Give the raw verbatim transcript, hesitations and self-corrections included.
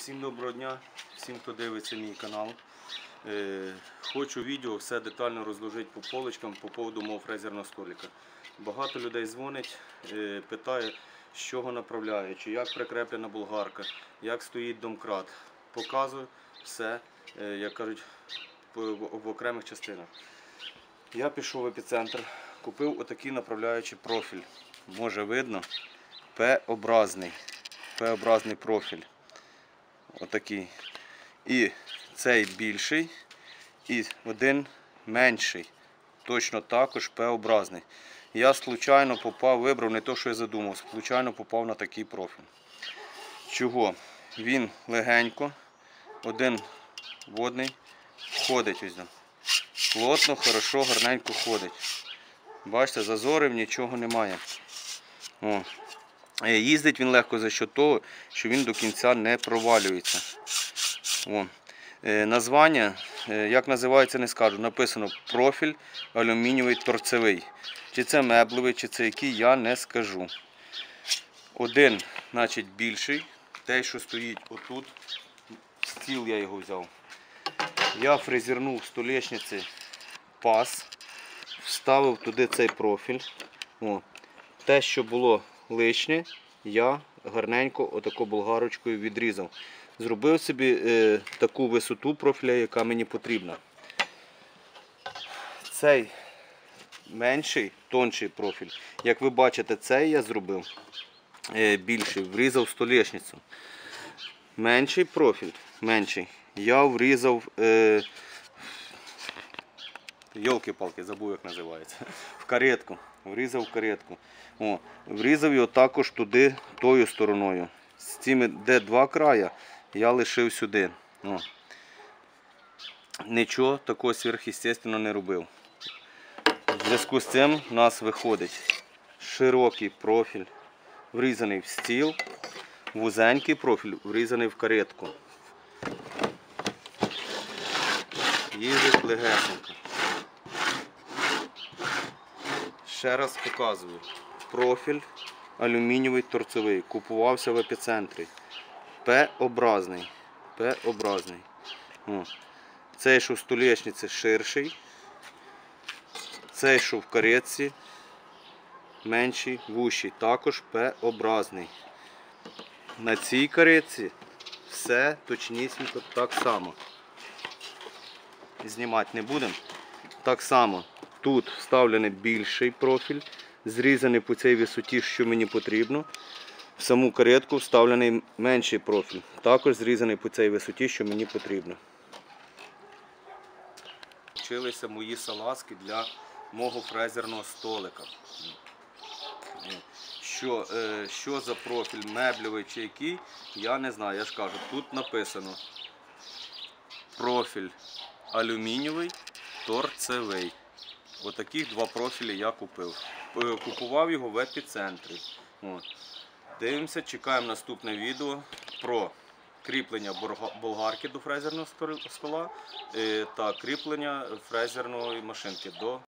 Всім доброго дня, всім, хто дивиться мій канал. Хочу відео все детально розложити по полочкам по поводу мого фрезерного столика. Багато людей дзвонить, питає, з чого направляє, чи як прикреплена болгарка, як стоїть домкрат. Показую все, як кажуть, в окремих частинах. Я пішов в епіцентр, купив отакий направляючий профіль. Може видно, П-образний, П-образний профіль. Отакий. І цей більший, і один менший. Точно також П-образний. Я случайно попав, вибрав не те, що я задумав, случайно попав на такий профіль. Чого? Він легенько, один водний, ходить ось. Плотно, хорошо, гарненько ходить. Бачите, зазорів нічого немає. О. Їздить він легко за що того, що він до кінця не провалюється. О. Названня, як називається, не скажу. Написано профіль алюмінієвий торцевий. Чи це меблевий, чи це який, я не скажу. Один, значить, більший. Той, що стоїть отут. Стіл я його взяв. Я фрезернув в столешниці паз. Вставив туди цей профіль. О. Те, що було лишнє, я гарненько отако болгарочкою відрізав. Зробив собі е, таку висоту профіля, яка мені потрібна. Цей менший, тонший профіль. Як ви бачите, цей я зробив е, більший, врізав столешницю. Менший профіль, менший, я врізав, е, йолки-палки, забув як називається, в каретку. Врізав в каретку. О, врізав його також туди, тою стороною. З цими, де два края, я лишив сюди. О. Нічого такого сверхъестественного не робив. В зв'язку з цим у нас виходить широкий профіль, врізаний в стіл, вузенький профіль, врізаний в каретку. Їздить легесенько. Ще раз показую. Профіль алюмінієвий торцевий. Купувався в епіцентрі. П-образний. П-образний. Цей, що в столешниці, ширший. Цей, що в каретці, менший, вущий. Також П-образний. На цій каретці все точнісінько так само. Знімати не будемо. Так само. Тут вставлений більший профіль, зрізаний по цій висоті, що мені потрібно. В саму каретку вставлений менший профіль, також зрізаний по цій висоті, що мені потрібно. Вчилися мої салазки для мого фрезерного столика. Що, е, що за профіль, меблевий чи який, я не знаю. Я ж кажу, тут написано профіль алюмінієвий торцевий. Отаких два профілі я купив. Купував його в епіцентрі. От. Дивимося, чекаємо наступне відео про кріплення болгарки до фрезерного стола та кріплення фрезерної машинки до